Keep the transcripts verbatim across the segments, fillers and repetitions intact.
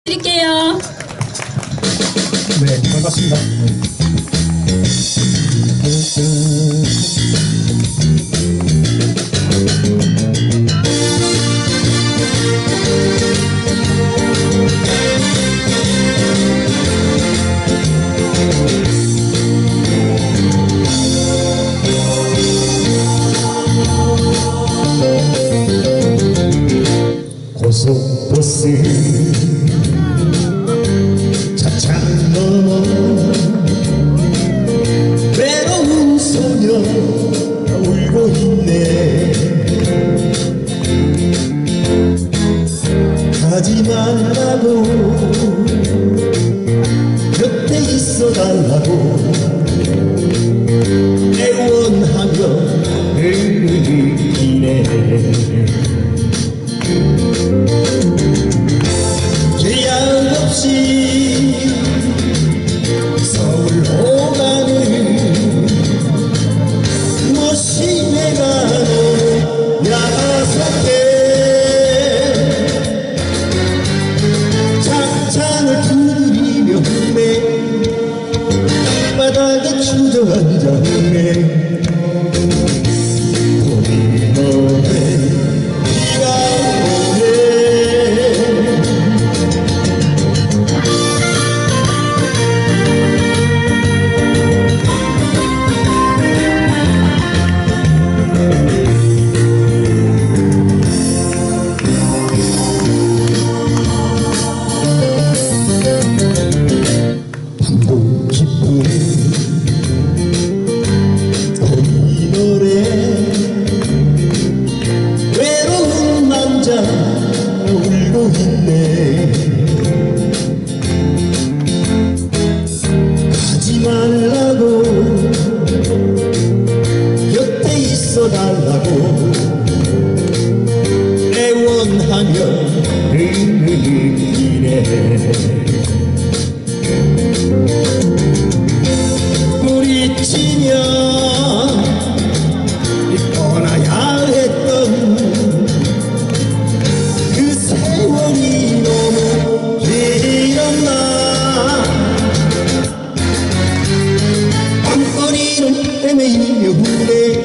드릴게요. 네, 반갑습니다. 고속버스 차창 넘어 외로운 소녀 울고 있네. 가지 말라고 곁에 있어 달라고 애원하며 흘리네. 계약 없이 서울로 가는 모시에 가는 야속해. 창창을 두드리며 흐네 땅바닥에 주저앉아 흐네. 봄이 너네 울고 있네. 가지 말라고 곁에 있어 달라고 애원하며 흘리네. 부딪히며 떠나야 했던 그 세월이 너무 길었나. 밤거리는 헤매이며 후네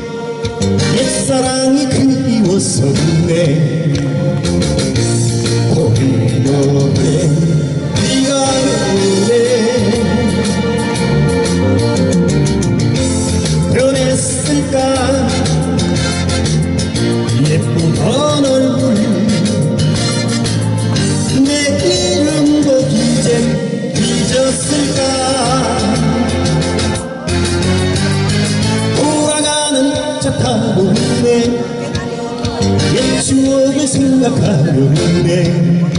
옛사랑이 그리워서 후네. 봄이 너네 비가 오네. 변했을까 예쁘던 얼굴 내 이름도 이젠 잊었을까. 돌아가는 차 타고 있네. 옛 추억을 생각하려 있네.